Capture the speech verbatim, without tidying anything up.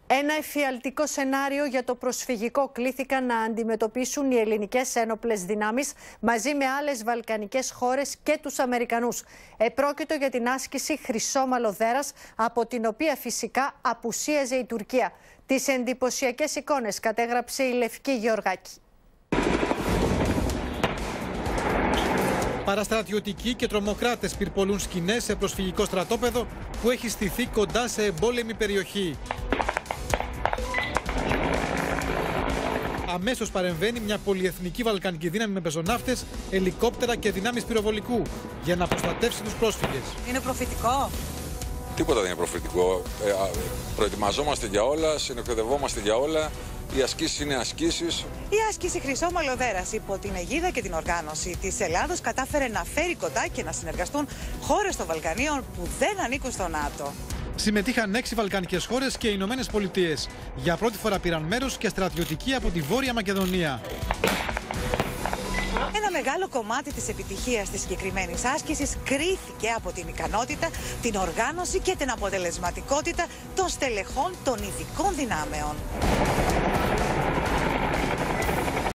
Ένα εφιαλτικό σενάριο για το προσφυγικό κλήθηκαν να αντιμετωπίσουν οι ελληνικές ένοπλες δυνάμεις μαζί με άλλες βαλκανικές χώρες και τους Αμερικανούς. Επρόκειτο για την άσκηση Χρυσόμαλο Δέρας, από την οποία φυσικά απουσίαζε η Τουρκία. Τις εντυπωσιακές εικόνες κατέγραψε η Λευκή Γεωργάκη. Παραστρατιωτικοί και τρομοκράτες πυρπολούν σκηνές σε προσφυγικό στρατόπεδο που έχει στηθεί κοντά σε εμπόλεμη περιοχή. Αμέσως παρεμβαίνει μια πολυεθνική βαλκανική δύναμη με πεζοναύτες, ελικόπτερα και δυνάμεις πυροβολικού για να προστατεύσει τους πρόσφυγες. Είναι προφητικό? Τίποτα δεν είναι προφητικό. Ε, προετοιμαζόμαστε για όλα, συνεκπαιδευόμαστε για όλα. Οι ασκήσεις είναι ασκήσεις. Η άσκηση Χρυσόμαλο Δέρας υπό την αιγίδα και την οργάνωση της Ελλάδος κατάφερε να φέρει κοντά και να συνεργαστούν χώρες των Βαλκανίων που δεν ανήκουν στο ΝΑΤΟ. Συμμετείχαν έξι βαλκανικές χώρες και οι Ηνωμένες Πολιτείες. Για πρώτη φορά πήραν μέρος και στρατιωτικοί από τη Βόρεια Μακεδονία. Ένα μεγάλο κομμάτι της επιτυχίας της συγκεκριμένης άσκησης κρίθηκε από την ικανότητα, την οργάνωση και την αποτελεσματικότητα των στελεχών των ειδικών δυνάμεων.